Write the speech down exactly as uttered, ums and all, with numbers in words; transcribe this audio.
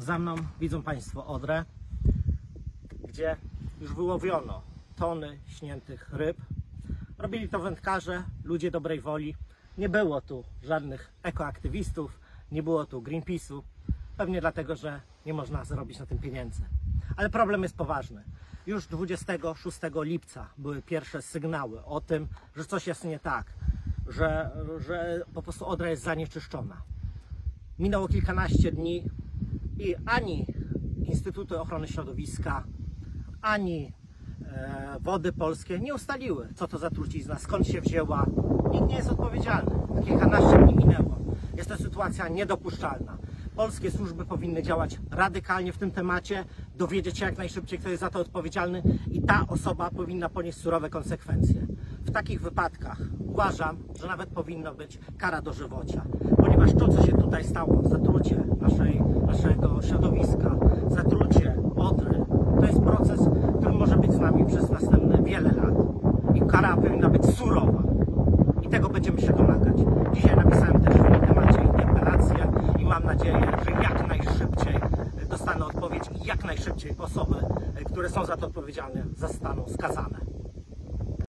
Za mną widzą Państwo Odrę, gdzie już wyłowiono tony śniętych ryb. Robili to wędkarze, ludzie dobrej woli. Nie było tu żadnych ekoaktywistów, nie było tu Greenpeace'u. Pewnie dlatego, że nie można zarobić na tym pieniędzy. Ale problem jest poważny. Już dwudziestego szóstego lipca były pierwsze sygnały o tym, że coś jest nie tak, że, że po prostu Odra jest zanieczyszczona. Minęło kilkanaście dni i ani Instytuty Ochrony Środowiska, ani e, Wody Polskie nie ustaliły, co to za trucizna, skąd się wzięła. Nikt nie jest odpowiedzialny. Kilkanaście dni minęło. Jest to sytuacja niedopuszczalna. Polskie służby powinny działać radykalnie w tym temacie, dowiedzieć się jak najszybciej, kto jest za to odpowiedzialny i ta osoba powinna ponieść surowe konsekwencje. W takich wypadkach uważam, że nawet powinna być kara dożywocia, ponieważ to, co się tutaj stało, zatrucie naszej, naszego środowiska, zatrucie Odry, to jest proces, który może być z nami przez następne wiele lat i kara powinna być surowa i tego będziemy się domagać. Dzisiaj napisałem też w tym temacie interpelację i mam nadzieję, że jak najszybciej dostanę odpowiedź i jak najszybciej osoby, które są za to odpowiedzialne, zostaną skazane.